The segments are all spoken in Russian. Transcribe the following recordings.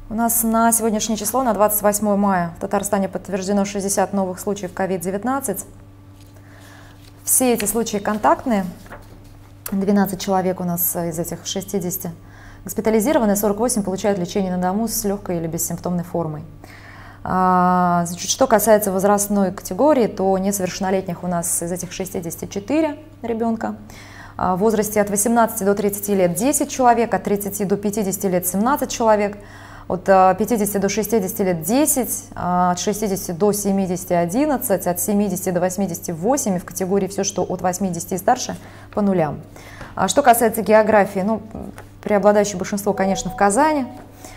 У нас на сегодняшнее число, на 28 мая, в Татарстане подтверждено 60 новых случаев COVID-19. Все эти случаи контактные. 12 человек у нас из этих 60 госпитализированы, 48 получают лечение на дому с легкой или бессимптомной формой. Значит, что касается возрастной категории, то несовершеннолетних у нас из этих 64 ребенка. В возрасте от 18 до 30 лет 10 человек, от 30 до 50 лет 17 человек, от 50 до 60 лет 10, от 60 до 70 11, от 70 до 88, и в категории все, что от 80 и старше, по нулям. Что касается географии, ну, преобладающее большинство, конечно, в Казани.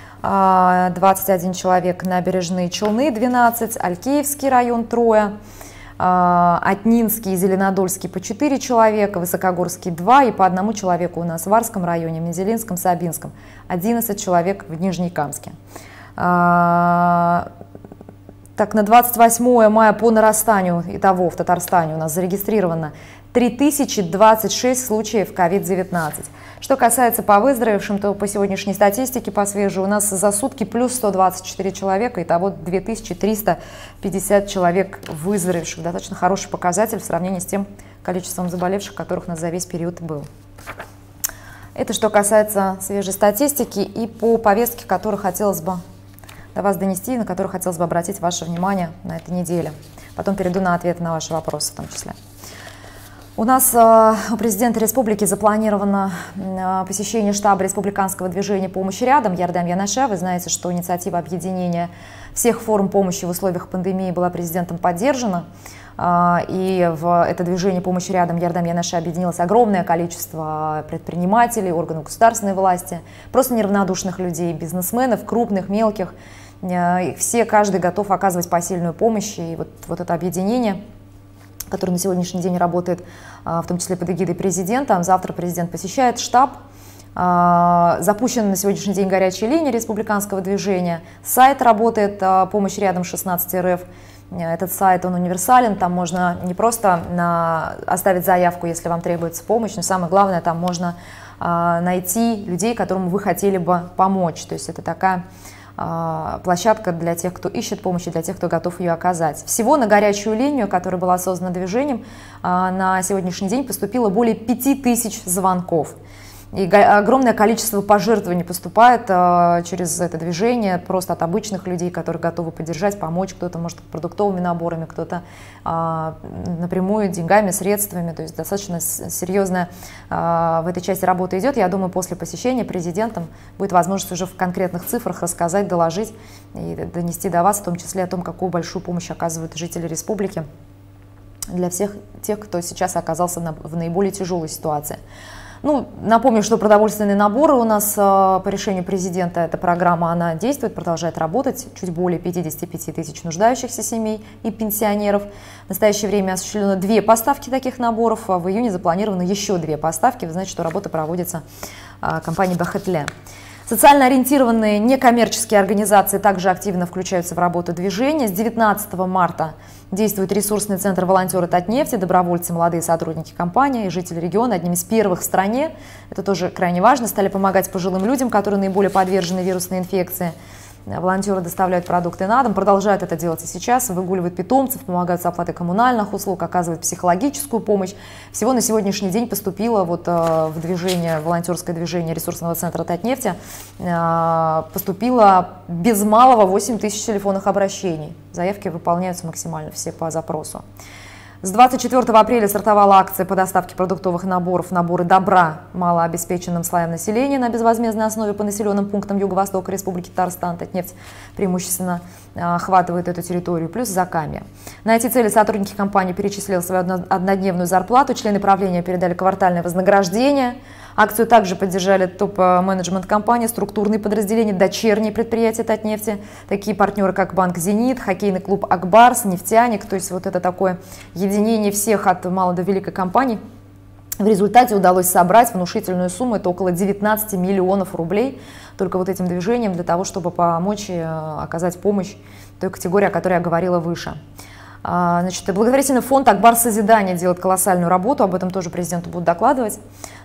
21 человек, Набережные Челны 12, Алькеевский район трое, Отнинский и Зеленодольский по 4 человека, Высокогорский 2 и по 1 человеку у нас в Варском районе, Мензелинском, Сабинском, 11 человек в Нижнекамске. Так, на 28 мая по нарастанию итого в Татарстане у нас зарегистрировано 3026 случаев COVID-19. Что касается по выздоровевшим, то по сегодняшней статистике, по свежей, у нас за сутки плюс 124 человека, итого 2350 человек выздоровевших. Достаточно хороший показатель в сравнении с тем количеством заболевших, которых у нас за весь период был. Это что касается свежей статистики и по повестке, которую хотелось бы до вас донести, на которую хотелось бы обратить ваше внимание на этой неделе. Потом перейду на ответы на ваши вопросы в том числе. У нас у президента республики запланировано посещение штаба республиканского движения «Помощь рядом» Ярдам Янаша. Вы знаете, что инициатива объединения всех форм помощи в условиях пандемии была президентом поддержана. И в это движение «Помощь рядом» Ярдам Янаша объединилось огромное количество предпринимателей, органов государственной власти, просто неравнодушных людей, бизнесменов, крупных, мелких. Все, каждый готов оказывать посильную помощь. И вот это объединение, который на сегодняшний день работает, в том числе под эгидой президента. Завтра президент посещает штаб. Запущена на сегодняшний день горячая линия республиканского движения. Сайт работает «Помощь рядом 16 РФ». Этот сайт, он универсален, там можно не просто оставить заявку, если вам требуется помощь, но самое главное, там можно найти людей, которым вы хотели бы помочь. То есть это такая площадка для тех, кто ищет помощь, и для тех, кто готов ее оказать. Всего на горячую линию, которая была создана движением, на сегодняшний день поступило более 5000 звонков. И огромное количество пожертвований поступает через это движение, просто от обычных людей, которые готовы поддержать, помочь. Кто-то, может, продуктовыми наборами, кто-то напрямую деньгами, средствами. То есть достаточно серьезная в этой части работа идет. Я думаю, после посещения президентом будет возможность уже в конкретных цифрах рассказать, доложить и донести до вас, в том числе о том, какую большую помощь оказывают жители республики для всех тех, кто сейчас оказался в наиболее тяжелой ситуации. Ну, напомню, что продовольственные наборы у нас по решению президента, эта программа, она действует, продолжает работать. Чуть более 55 тысяч нуждающихся семей и пенсионеров. В настоящее время осуществлено 2 поставки таких наборов, а в июне запланировано еще 2 поставки. Вы знаете, что работа проводится компанией «Бахетле». Социально ориентированные некоммерческие организации также активно включаются в работу движения. С 19 марта действует ресурсный центр «Волонтеры Татнефти», добровольцы, молодые сотрудники компании и жители региона. Одними из первых в стране, это тоже крайне важно, стали помогать пожилым людям, которые наиболее подвержены вирусной инфекции. Волонтеры доставляют продукты на дом, продолжают это делать и сейчас, выгуливают питомцев, помогают с оплатой коммунальных услуг, оказывают психологическую помощь. Всего на сегодняшний день поступило в движение, волонтерское движение ресурсного центра Татнефти, поступило без малого 8000 телефонных обращений. Заявки выполняются максимально все по запросу. С 24 апреля стартовала акция по доставке продуктовых наборов, наборы добра малообеспеченным слоям населения на безвозмездной основе по населенным пунктам Юго-Востока Республики Татарстан. Татнефть преимущественно охватывает эту территорию, плюс Закамье. На эти цели сотрудники компании перечислили свою однодневную зарплату, члены правления передали квартальное вознаграждение. Акцию также поддержали топ-менеджмент компании, структурные подразделения, дочерние предприятия Татнефти, такие партнеры, как банк «Зенит», хоккейный клуб «Акбарс», «Нефтяник». То есть вот это такое единение всех от малой до великой компании. В результате удалось собрать внушительную сумму, это около 19 миллионов рублей, только вот этим движением для того, чтобы помочь и оказать помощь той категории, о которой я говорила выше. Значит, благотворительный фонд «Акбарс Созидание» делает колоссальную работу, об этом тоже президенту будут докладывать.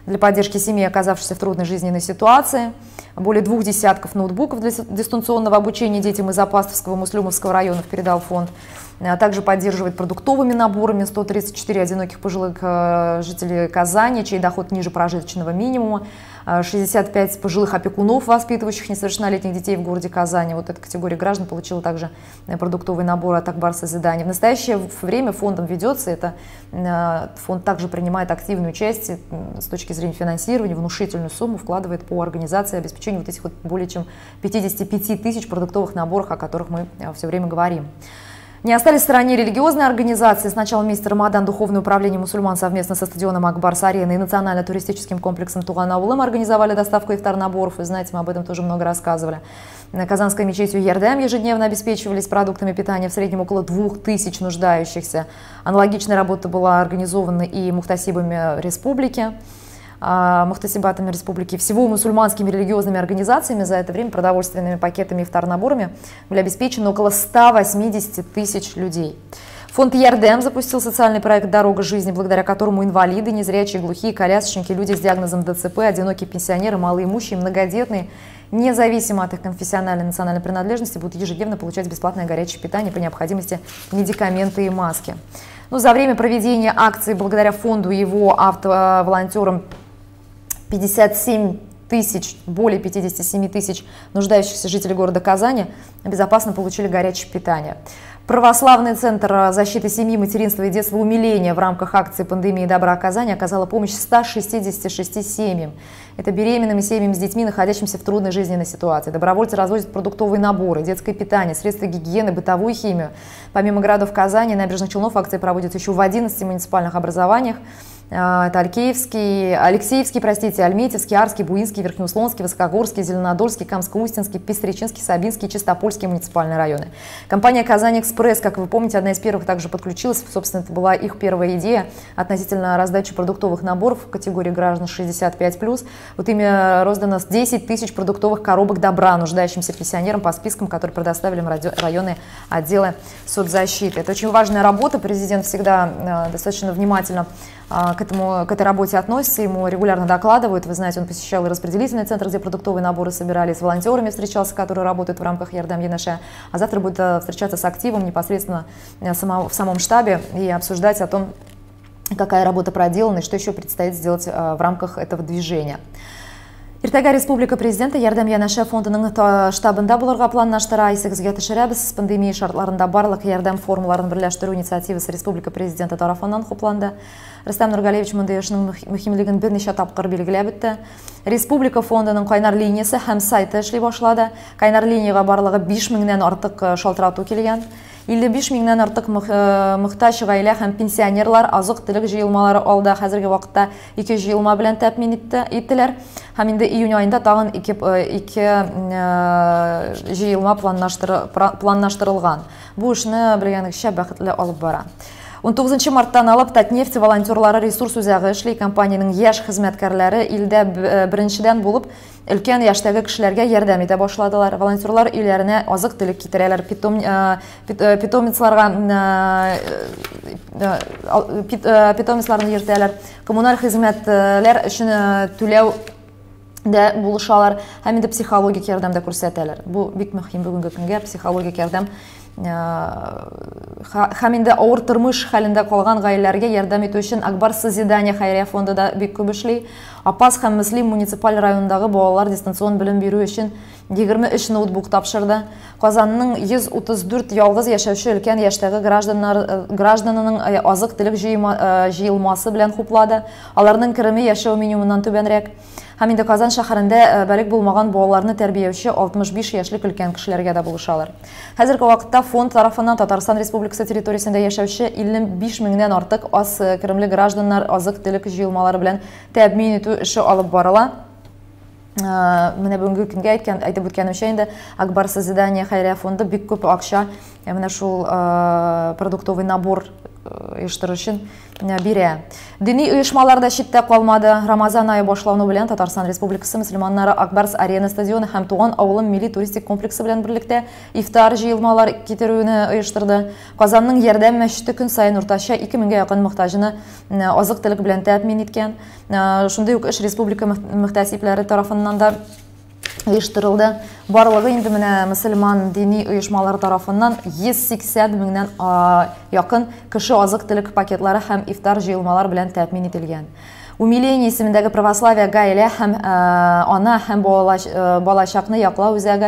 для поддержки семей, оказавшихся в трудной жизненной ситуации. Более 2 десятков ноутбуков для дистанционного обучения детям из Апастовского, Муслюмовского районов передал фонд. Также поддерживает продуктовыми наборами 134 одиноких пожилых жителей Казани, чей доход ниже прожиточного минимума. 65 пожилых опекунов, воспитывающих несовершеннолетних детей в городе Казани. Вот эта категория граждан получила также продуктовый набор от Акбар Созидания. В настоящее время фондом ведется, фонд также принимает активное участие с точки зрения финансирования, внушительную сумму вкладывает по организации и обеспечению вот этих вот более чем 55 тысяч продуктовых наборов, о которых мы все время говорим. Не остались в стороне религиозные организации. С начала месяца Рамадан Духовное управление мусульман совместно со стадионом Акбарс-Арены и национально-туристическим комплексом Туган-Аулым организовали доставку ифтар-наборов. Вы знаете, мы об этом тоже много рассказывали. Казанской мечетью Ярдем ежедневно обеспечивались продуктами питания в среднем около 2000 нуждающихся. Аналогичная работа была организована и мухтасибами республики. Мухтасибатами республики. Всего мусульманскими религиозными организациями за это время продовольственными пакетами и ифтар-наборами были обеспечены около 180 тысяч людей. Фонд Ярдем запустил социальный проект «Дорога жизни», благодаря которому инвалиды, незрячие, глухие, колясочники, люди с диагнозом ДЦП, одинокие пенсионеры, малоимущие, многодетные, независимо от их конфессиональной и национальной принадлежности, будут ежедневно получать бесплатное горячее питание, по необходимости медикаменты и маски. Но за время проведения акции, благодаря фонду и его автоволонтерам, 57 тысяч, более 57 тысяч нуждающихся жителей города Казани безопасно получили горячее питание. Православный центр защиты семьи, материнства и детства умиления в рамках акции «Пандемии добра Казани» оказала помощь 166 семьям. Это беременным семьям с детьми, находящимся в трудной жизненной ситуации. Добровольцы развозят продуктовые наборы, детское питание, средства гигиены, бытовую химию. Помимо городов Казани и Набережных Челнов, акция проводится еще в 11 муниципальных образованиях. Это Алексеевский, Альметьевский, Арский, Буинский, Верхнеуслонский, Высокогорский, Зеленодольский, Камско-Устинский, Пестричинский, Сабинский, Чистопольский муниципальные районы. Компания «Казань Экспресс», как вы помните, одна из первых также подключилась. Собственно, это была их первая идея относительно раздачи продуктовых наборов в категории граждан 65+. Вот ими роздано 10 тысяч продуктовых коробок добра нуждающимся пенсионерам по спискам, которые предоставили им районные отделы соцзащиты. Это очень важная работа. Президент всегда достаточно внимательно к этой работе относится, ему регулярно докладывают. Вы знаете, он посещал и распределительный центр, где продуктовые наборы собирались, с волонтерами встречался, которые работают в рамках Ярдем Енаше. А завтра будет встречаться с активом непосредственно в самом штабе и обсуждать о том, какая работа проделана и что еще предстоит сделать в рамках этого движения. Иртага Республика президенті Ярдем Енаше фондының штабында бұларға планнаштыра айсығызға түшірәбіз. Пандемия шартларында барлық Ярдем формуларын бірләштіру инициативасы Республика президенті тарафынан құпланды. Рустам Нургалевич мұндай үшінің мөхимлігін бірнеше тапқыр белгіләп бітті. Республика фондының қайнар линиясы һәм сайты эшли башлады. Қайнар линияға барлығы 5000-нен артық шалтырату келген. 55 меңнен артық мұқтаж ғаилә һәм пенсионерлар азык-түлек җыелмалары алды. Хәзерге вакытта 2 җыелма белән тәэмин иттеләр. Һәм инде июнь айында тагын 2 җыелма планлаштырылган. Бу эшне белгәнегезчә бәхетле алып бара. 19 марттан алып Татнефть волонтерлары ресурс үзәге эшли. Компаниянең яшь хезмәткәрләре илдә беренчедән булып өлкән яшьтәге кешеләргә ярдәм итә башладылар. Волонтерлар өйләренә азык-түлек китерәләр, питомецларны йөртәләр, коммуналь хезмәтләр өчен түләү дә булышалар, һәм инде психологик ярдәм дә күрсәтәләр. Бу бик мөһим бүгенге көнгә психологик ярдәм. Һәм инде авыр тормыш хәлендә калган гаиләләргә ярдәм итү өчен Акбар Созидания хәйрия фонды да бик күп эшли. Апас һәм Мөслим муниципаль районындагы балалар дистанцион белем бирү өчен 23 ноутбук тапшырды. Казанның 134 ялгыз яшәүче өлкән яшьтәге гражданының азык-түлек җыелмасы белән хуплады. Аларның кереме яшәү минимумыннан түбәнрәк. Һәм инде Казан шәһәрендә бәлек булмаган балаларны тәрбияләүче 65 яшьлек өлкән кешеләргә дә булышалар. Хәзерге вакытта фонд тарафыннан Татарстан Республикасы территориясендә яшәүче 55 меңнән артык аз керемле гражданнар азык-түлек җыелмалары белән тәэмин итү эше алып барыла. Менә бүгенге көнгә әйтеп үткәнемчә инде Акбар Созидания хәйрия фонды бик күп акча менә шул продуктовый набор оештырышын бире. Дини оешмаларда читтә калмады. Рамазан айы башлауны белән Татарстан Республикасы мөселманнары Акбарс арена стадионы һәм Туган авылым милли туристик комплексы белән берлектә ифтар җыелмалар китерүне оештырды. Казанның Ярдәм мәчете көн сайын уртача 2000-гә якын мохтаҗны азык-төлек белән тәэмин иткән. Шундый ук эш республика мөхтәсибләре тарафыннан да оештырылды. Барлыгы инде менә мөселман дини оешмалар тарафыннан 180 меңнән якын кеше азык-төлек пакетлары һәм ифтар җыелмалар белән тәэмин ителгән. Умиление исемендәге православие гаилә һәм ана һәм балачакны яклау үзәге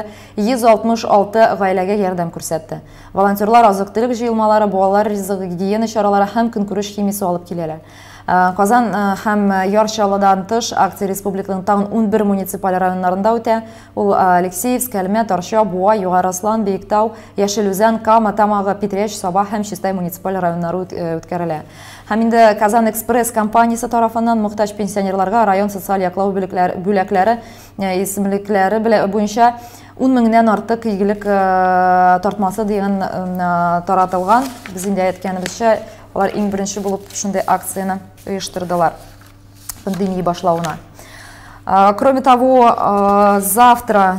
166 гаиләгә ярдәм күрсәтте. Волонтерлар азык-төлек җыелмалары, балалар ризыгы, гигиена чаралары һәм көнкүреш химиясе алып киләләр. Казан һәм Ярчалыдан тыш акция республиканың тагын 11 муниципаль районнарында үтә. Ул Алексеевск, Әлмәт, Арча, Буа, Югары Аслан, Биектау, Яшелүзән, Кама, Тамага, Питрәч, Саба һәм Чистай муниципаль районнары үткәрелә. Һәм инде Казан Экспресс компаниясе тарафыннан мохтаҗ пенсионерларга район социаль яклау бүләкләре исемлекләре буенча 10 меңнән артык игелек тартмасы дигән таратылган. Без инде әйткәнебезчә, алар иң беренче булып шундый акцияны оештырдылар пандемия башлауына. Кроме того, завтра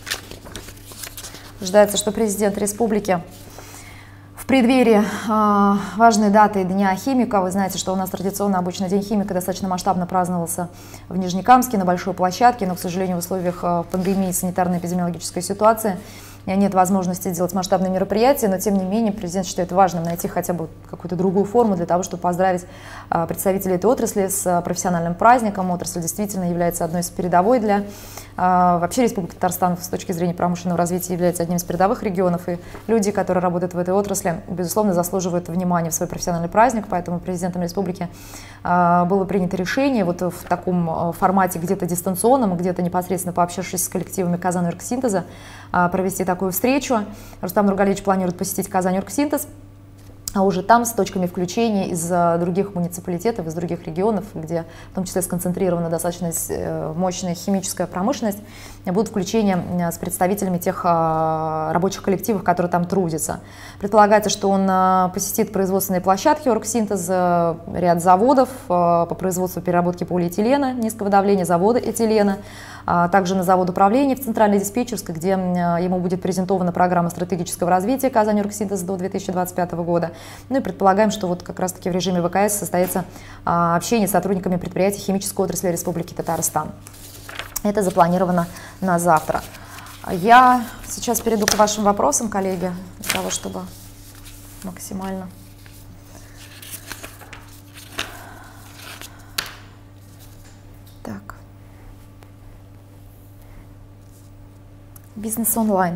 ожидается, что президент республики в преддверии важной даты Дня химика, вы знаете, что у нас традиционно обычно День химика достаточно масштабно праздновался в Нижнекамске на большой площадке, но, к сожалению, в условиях пандемии, санитарно-эпидемиологической ситуации нет возможности делать масштабные мероприятия, но тем не менее президент считает важным найти хотя бы какую-то другую форму для того, чтобы поздравить представителей этой отрасли с профессиональным праздником. Отрасль действительно является одной из передовой для вообще Республики Татарстан с точки зрения промышленного развития, является одним из передовых регионов, и люди, которые работают в этой отрасли, безусловно, заслуживают внимания в свой профессиональный праздник, поэтому президентом республики было принято решение вот в таком формате, где-то дистанционном, где-то непосредственно пообщавшись с коллективами Казань-Оргсинтеза, провести такую встречу. Рустам Нургалиевич планирует посетить Казань-Оргсинтез, а уже там с точками включения из других муниципалитетов, из других регионов, где в том числе сконцентрирована достаточно мощная химическая промышленность, будут включения с представителями тех рабочих коллективов, которые там трудятся. Предполагается, что он посетит производственные площадки Оргсинтеза, ряд заводов по производству переработки полиэтилена, низкого давления, завода этилена, также на завод управления в Центральной диспетчерской, где ему будет презентована программа стратегического развития Казань-Оргсинтез до 2025 года. Ну и предполагаем, что вот как раз-таки в режиме ВКС состоится общение с сотрудниками предприятий химической отрасли Республики Татарстан. Это запланировано на завтра. Я сейчас перейду к вашим вопросам, коллеги, для того, чтобы максимально... Так. Бизнес онлайн.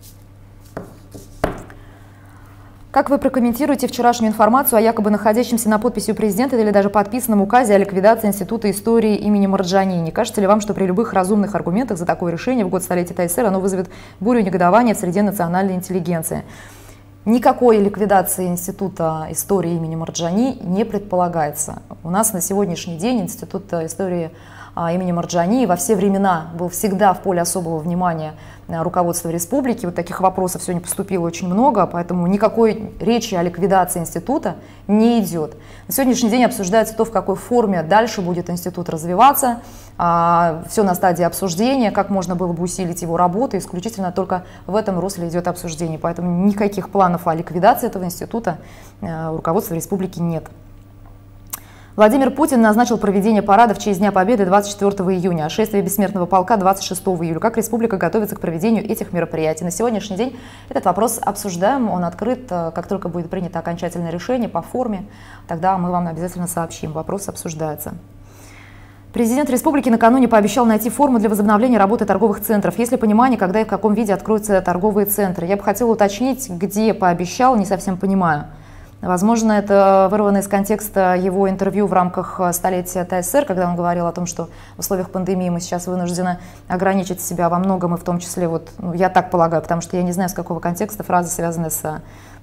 Как вы прокомментируете вчерашнюю информацию о якобы находящемся на подписи у президента или даже подписанном указе о ликвидации Института истории имени Марджани? Не кажется ли вам, что при любых разумных аргументах за такое решение в год столетия ТССР оно вызовет бурю негодования в среде национальной интеллигенции? Никакой ликвидации Института истории имени Марджани не предполагается. У нас на сегодняшний день Институт истории имени Марджани во все времена был всегда в поле особого внимания руководства республики. Вот таких вопросов сегодня поступило очень много, поэтому никакой речи о ликвидации института не идет. На сегодняшний день обсуждается то, в какой форме дальше будет институт развиваться. Все на стадии обсуждения, как можно было бы усилить его работу. Исключительно только в этом русле идет обсуждение. Поэтому никаких планов о ликвидации этого института у руководства республики нет. Владимир Путин назначил проведение парада в честь Дня Победы 24 июня, а шествие Бессмертного полка 26 июля. Как республика готовится к проведению этих мероприятий? На сегодняшний день этот вопрос обсуждаем, он открыт. Как только будет принято окончательное решение по форме, тогда мы вам обязательно сообщим. Вопрос обсуждается. Президент республики накануне пообещал найти форму для возобновления работы торговых центров. Есть ли понимание, когда и в каком виде откроются торговые центры? Я бы хотела уточнить, где пообещал, не совсем понимаю. Возможно, это вырвано из контекста его интервью в рамках столетия ТССР, когда он говорил о том, что в условиях пандемии мы сейчас вынуждены ограничить себя во многом, и в том числе, вот, ну, я так полагаю, потому что я не знаю, с какого контекста фраза, связанная с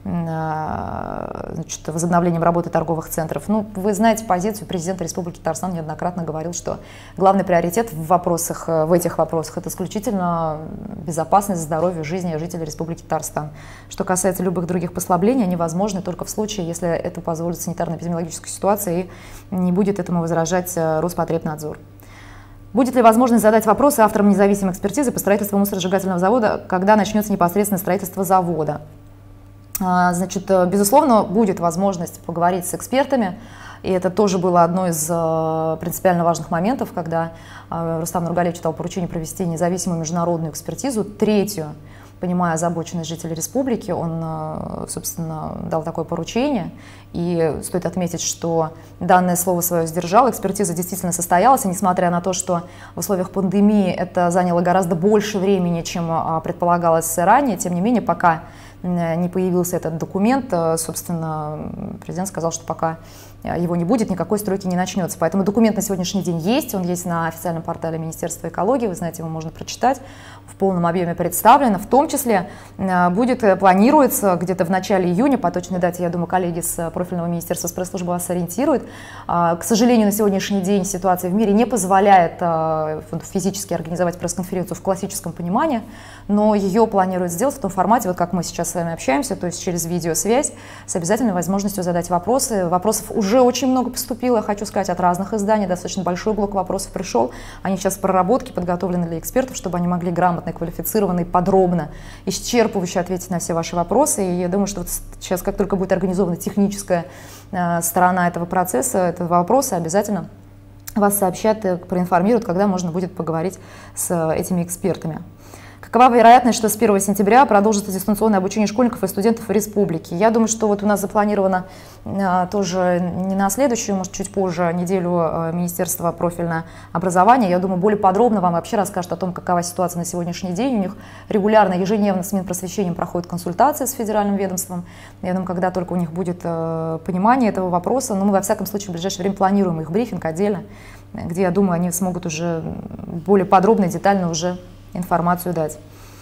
значит, возобновлением работы торговых центров. Ну, вы знаете позицию президента Республики Татарстан, неоднократно говорил, что главный приоритет в этих вопросах это исключительно безопасность, здоровье, жизни жителей Республики Татарстан. Что касается любых других послаблений, они возможны только в случае, если это позволит санитарно-эпидемиологическая ситуация и не будет этому возражать Роспотребнадзор. Будет ли возможность задать вопросы авторам независимой экспертизы по строительству мусоросжигательного завода, когда начнется непосредственно строительство завода? Значит, безусловно, будет возможность поговорить с экспертами, и это тоже было одно из принципиально важных моментов, когда Рустам Нургалиевич дал поручение провести независимую международную экспертизу, третью, понимая озабоченность жителей республики, он, собственно, дал такое поручение, и стоит отметить, что данное слово свое сдержал, экспертиза действительно состоялась, и несмотря на то, что в условиях пандемии это заняло гораздо больше времени, чем предполагалось ранее, тем не менее, пока не появился этот документ, собственно, президент сказал, что пока его не будет, никакой стройки не начнется. Поэтому документ на сегодняшний день есть, он есть на официальном портале Министерства экологии, вы знаете, его можно прочитать, в полном объеме представлено, в том числе планируется где-то в начале июня, по точной дате, я думаю, коллеги с профильного министерства пресс-службы вас сориентируют. К сожалению, на сегодняшний день ситуация в мире не позволяет физически организовать пресс-конференцию в классическом понимании, но ее планируют сделать в том формате, вот как мы сейчас с вами общаемся, то есть через видеосвязь, с обязательной возможностью задать вопросы. Вопросов уже очень много поступило, хочу сказать, от разных изданий, достаточно большой блок вопросов пришел. Они сейчас в проработке, подготовлены для экспертов, чтобы они могли грамотно, квалифицированно и подробно, исчерпывающе ответить на все ваши вопросы. И я думаю, что вот сейчас, как только будет организована техническая сторона этого процесса, этого вопроса, обязательно вас сообщат, проинформируют, когда можно будет поговорить с этими экспертами. Какова вероятность, что с 1 сентября продолжится дистанционное обучение школьников и студентов в республике? Я думаю, что вот у нас запланировано тоже не на следующую, может, чуть позже неделю Министерство профильное образования. Я думаю, более подробно вам вообще расскажет о том, какова ситуация на сегодняшний день. У них регулярно, ежедневно с Минпросвещением проходят консультации с федеральным ведомством. Я думаю, когда только у них будет понимание этого вопроса, но мы во всяком случае в ближайшее время планируем их брифинг отдельно, где, я думаю, они смогут уже более подробно и детально уже информацию дать.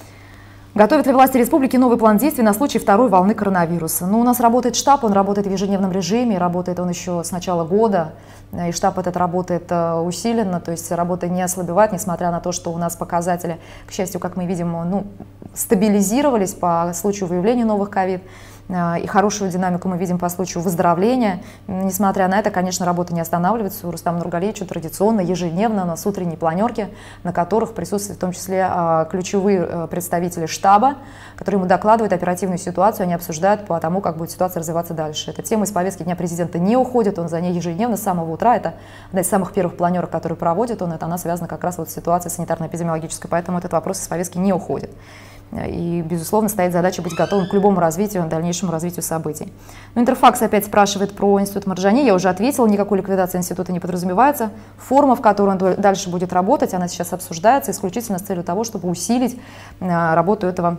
Готовят ли власти республики новый план действий на случай второй волны коронавируса? Ну, у нас работает штаб, он работает в ежедневном режиме, работает он еще с начала года, и штаб этот работает усиленно, то есть работа не ослабевает, несмотря на то, что у нас показатели, к счастью, как мы видим, ну, стабилизировались по случаю выявления новых ковид. И хорошую динамику мы видим по случаю выздоровления. Несмотря на это, конечно, работа не останавливается. У Рустама Нургалиевича традиционно, ежедневно у нас утренние планерки, на которых присутствуют в том числе ключевые представители штаба, которые ему докладывают оперативную ситуацию, они обсуждают по тому, как будет ситуация развиваться дальше. Эта тема из повестки Дня президента не уходит, он за ней ежедневно с самого утра. Это одна из самых первых планерок, которые проводит он, она связана как раз вот с ситуацией санитарно-эпидемиологической, поэтому этот вопрос из повестки не уходит. И, безусловно, стоит задача быть готовым к любому развитию, дальнейшему развитию событий. Но Интерфакс опять спрашивает про институт Марджани. Я уже ответила, никакой ликвидации института не подразумевается. Форма, в которой он дальше будет работать, она сейчас обсуждается исключительно с целью того, чтобы усилить работу этого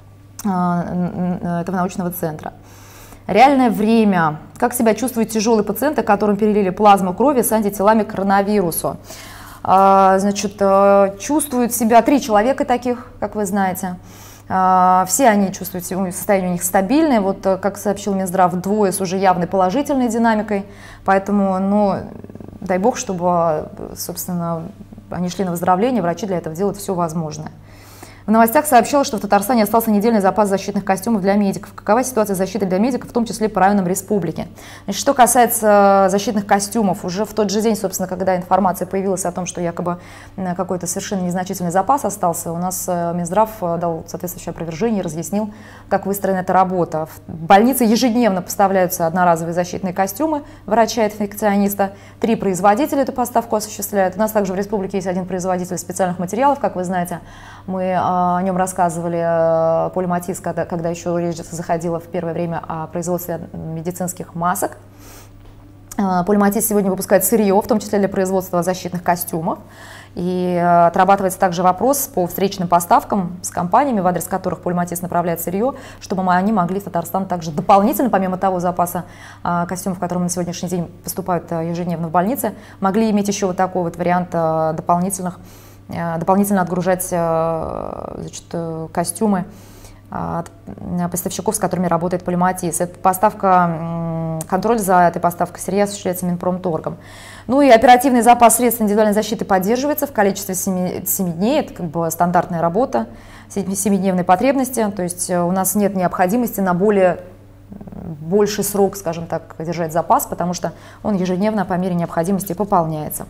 научного центра. Реальное время. Как себя чувствуют тяжелые пациенты, которым перелили плазму крови с антителами к коронавирусу? Значит, чувствуют себя 3 человека таких, как вы знаете. Все они чувствуют, состояние у них стабильное. Вот, как сообщил Минздрав, 2 с уже явной положительной динамикой. Поэтому, ну, дай бог, чтобы, собственно, они шли на выздоровление, врачи для этого делают все возможное. В новостях сообщалось, что в Татарстане остался недельный запас защитных костюмов для медиков. Какова ситуация защиты для медиков, в том числе по районам республики? Значит, что касается защитных костюмов, уже в тот же день, собственно, когда информация появилась о том, что якобы какой-то совершенно незначительный запас остался, у нас Минздрав дал соответствующее опровержение и разъяснил, как выстроена эта работа. В больнице ежедневно поставляются одноразовые защитные костюмы врача-инфекциониста. 3 производителя эту поставку осуществляют. У нас также в республике есть 1 производитель специальных материалов, как вы знаете. Мы о нем рассказывали, Полиматис, когда еще речь заходила в первое время о производстве медицинских масок. Полиматис сегодня выпускает сырье, в том числе для производства защитных костюмов. И отрабатывается также вопрос по встречным поставкам с компаниями, в адрес которых Полиматис направляет сырье, чтобы они могли в Татарстан также дополнительно, помимо того запаса костюмов, которые на сегодняшний день поступают ежедневно в больнице, могли иметь еще вот такой вот вариант дополнительно отгружать, значит, костюмы от поставщиков, с которыми работает Полиматис. Это поставка, контроль за этой поставкой сырья осуществляется Минпромторгом. Ну и оперативный запас средств индивидуальной защиты поддерживается в количестве 7 дней, это как бы стандартная работа, 7-дневной потребности, то есть у нас нет необходимости на больший срок, скажем так, держать запас, потому что он ежедневно по мере необходимости пополняется.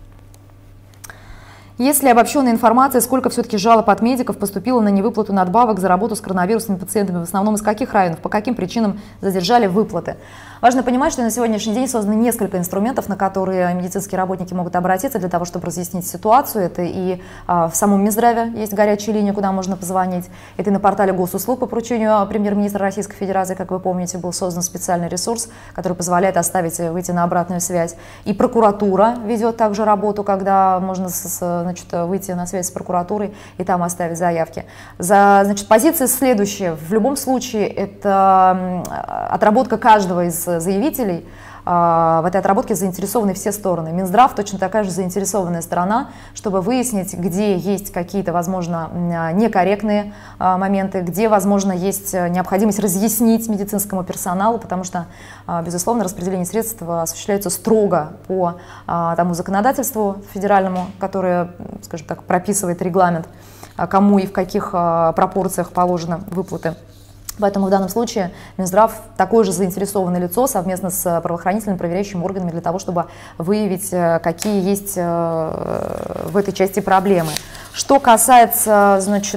Есть ли обобщенная информация, сколько все-таки жалоб от медиков поступило на невыплату надбавок за работу с коронавирусными пациентами, в основном из каких районов, по каким причинам задержали выплаты? Важно понимать, что на сегодняшний день создано несколько инструментов, на которые медицинские работники могут обратиться для того, чтобы разъяснить ситуацию. Это и в самом Минздраве есть горячая линия, куда можно позвонить. Это и на портале госуслуг по поручению премьер-министра Российской Федерации, как вы помните, был создан специальный ресурс, который позволяет выйти на обратную связь. И прокуратура ведет также работу, когда можно выйти на связь с прокуратурой и там оставить заявки. Позиция следующая. В любом случае, это отработка каждого из заявителей. В этой отработке заинтересованы все стороны. Минздрав точно такая же заинтересованная сторона, чтобы выяснить, где есть какие-то, возможно, некорректные моменты, где, возможно, есть необходимость разъяснить медицинскому персоналу, потому что, безусловно, распределение средств осуществляется строго по тому законодательству федеральному, которое, скажем так, прописывает регламент, кому и в каких пропорциях положены выплаты. Поэтому в данном случае Минздрав такое же заинтересованное лицо совместно с правоохранительными проверяющими органами для того, чтобы выявить, какие есть в этой части проблемы. Что касается,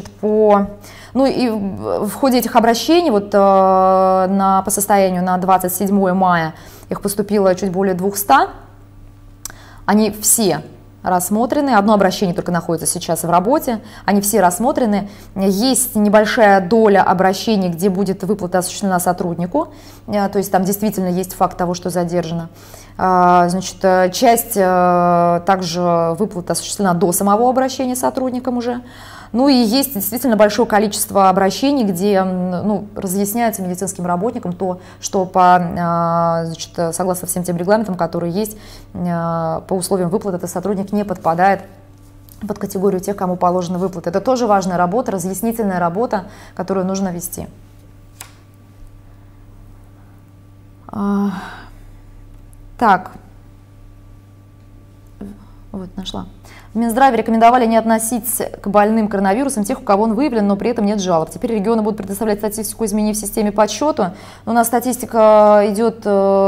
и в ходе этих обращений, по состоянию на 27 мая их поступило чуть более 200, они все рассмотрены, одно обращение только находится сейчас в работе, они все рассмотрены. Есть небольшая доля обращений, где будет выплата осуществлена сотруднику, то есть там действительно есть факт того, что задержано. Часть также выплата осуществлена до самого обращения сотрудником уже. Ну и есть действительно большое количество обращений, где разъясняется медицинским работникам то, что согласно всем тем регламентам, которые есть, по условиям выплаты этот сотрудник не подпадает под категорию тех, кому положены выплаты. Это тоже важная работа, разъяснительная работа, которую нужно вести. Так, нашла. В Минздраве рекомендовали не относить к больным коронавирусом тех, у кого он выявлен, но при этом нет жалоб. Теперь регионы будут предоставлять статистику, изменив в системе подсчета. Но у нас статистика идет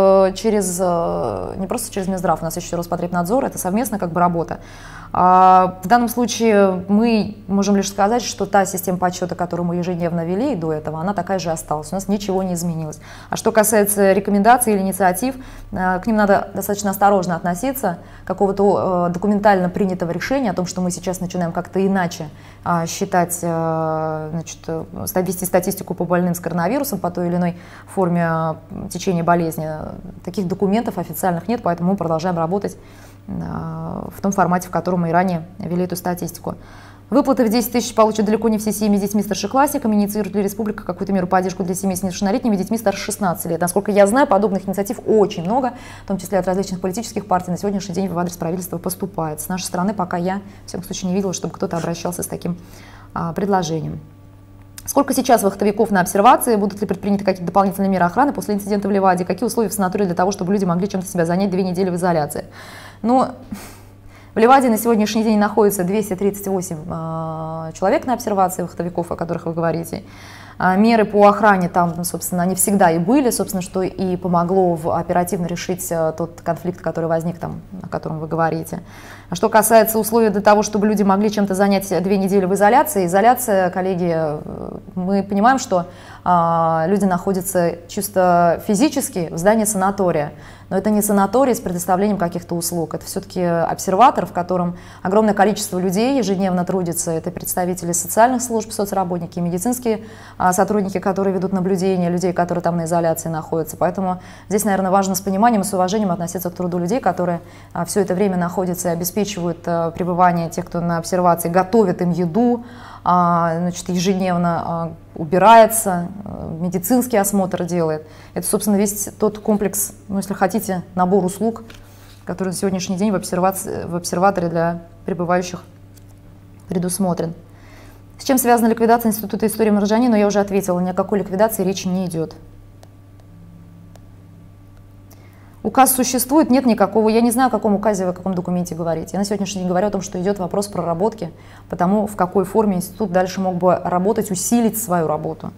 не просто через Минздрав, у нас еще Роспотребнадзор, это совместная работа. В данном случае мы можем лишь сказать, что та система подсчета, которую мы ежедневно вели и до этого, она такая же осталась, у нас ничего не изменилось. А что касается рекомендаций или инициатив, к ним надо достаточно осторожно относиться, какого-то документально принятого решения о том, что мы сейчас начинаем как-то иначе считать, вести статистику по больным с коронавирусом, по той или иной форме течения болезни. Таких документов официальных нет, поэтому мы продолжаем работать в том формате, в котором мы и ранее вели эту статистику. Выплаты в 10 тысяч получат далеко не все семьи с детьми-старшеклассниками. Инициирует ли республика какую-то меру поддержки для семей с несовершеннолетними детьми старше 16 лет? Насколько я знаю, подобных инициатив очень много, в том числе от различных политических партий. На сегодняшний день в адрес правительства поступает. С нашей стороны пока я, в всяком случае, не видела, чтобы кто-то обращался с таким предложением. Сколько сейчас вахтовиков на обсервации? Будут ли предприняты какие-то дополнительные меры охраны после инцидента в Ливаде? Какие условия в санатории для того, чтобы люди могли чем-то себя занять 2 недели в изоляции? В Ливаде на сегодняшний день находится 238 человек на обсервации вахтовиков, о которых вы говорите. Меры по охране там, собственно, они всегда и были, собственно, что и помогло оперативно решить тот конфликт, который возник там, о котором вы говорите. А что касается условий для того, чтобы люди могли чем-то занять 2 недели в изоляции, изоляция, коллеги, мы понимаем, что люди находятся чисто физически в здании санатория, но это не санаторий с предоставлением каких-то услуг, это все-таки обсерватор, в котором огромное количество людей ежедневно трудится, это представители социальных служб, соцработники, медицинские сотрудники, которые ведут наблюдение людей, которые там на изоляции находятся. Поэтому здесь, наверное, важно с пониманием и с уважением относиться к труду людей, которые все это время находятся и обеспечивают пребывание тех, кто на обсервации, готовят им еду, ежедневно убирается, медицинский осмотр делает. Это, собственно, весь тот комплекс, если хотите, набор услуг, который на сегодняшний день в обсерваторе для пребывающих предусмотрен. С чем связана ликвидация Института истории Марджани? Но я уже ответила, ни о какой ликвидации речи не идет. Указ существует? Нет никакого. Я не знаю, о каком указе вы, о каком документе говорите. Я на сегодняшний день говорю о том, что идет вопрос проработки, потому в какой форме институт дальше мог бы работать, усилить свою работу.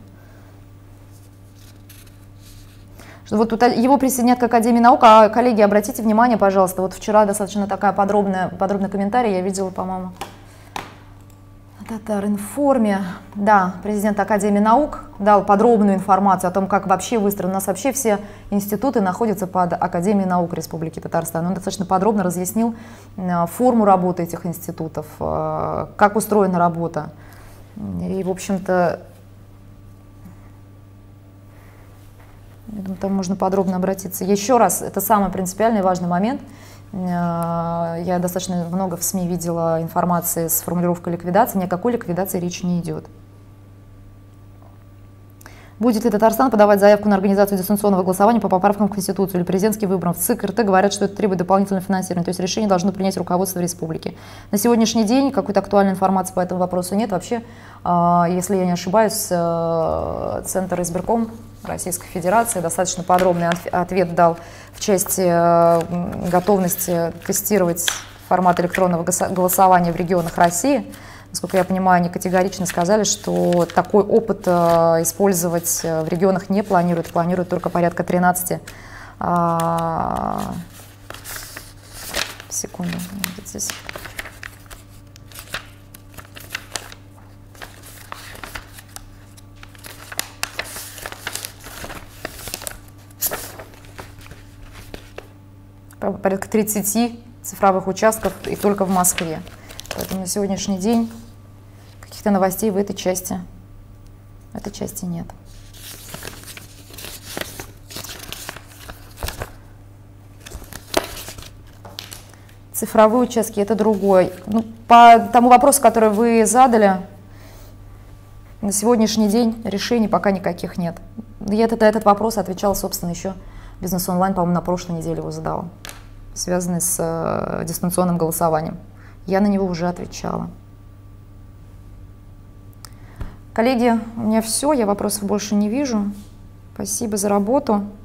Вот тут его присоединят к Академии наук. А, коллеги, обратите внимание, пожалуйста, вот вчера достаточно такая подробный комментарий я видела, по-моему, в Татар-информе. Да, президент Академии наук дал подробную информацию о том, как вообще выстроен. У нас вообще все институты находятся под Академией наук Республики Татарстан. Он достаточно подробно разъяснил форму работы этих институтов, как устроена работа. И, в общем-то, там можно подробно обратиться. Еще раз, это самый принципиальный и важный момент. Я достаточно много в СМИ видела информации с формулировкой ликвидации. Ни о какой ликвидации речи не идет. Будет ли Татарстан подавать заявку на организацию дистанционного голосования по поправкам к Конституции или президентским выборам? В ЦИК РТ говорят, что это требует дополнительного финансирования, то есть решение должно принять руководство республики. На сегодняшний день какой-то актуальной информации по этому вопросу нет. Вообще, если я не ошибаюсь, Центр избирком Российской Федерации достаточно подробный ответ дал в части готовности тестировать формат электронного голосования в регионах России. Насколько я понимаю, они категорично сказали, что такой опыт использовать в регионах не планируют, планируют только порядка 13. Секунду, здесь. Порядка 30 цифровых участков и только в Москве. Поэтому на сегодняшний день каких-то новостей в этой части нет. Цифровые участки – это другой. Ну, по тому вопросу, который вы задали, на сегодняшний день решений пока никаких нет. Я этот вопрос отвечала, собственно, еще Бизнес онлайн, по-моему, на прошлой неделе его задала, связанный с дистанционным голосованием. Я на него уже отвечала. Коллеги, у меня все, я вопросов больше не вижу. Спасибо за работу.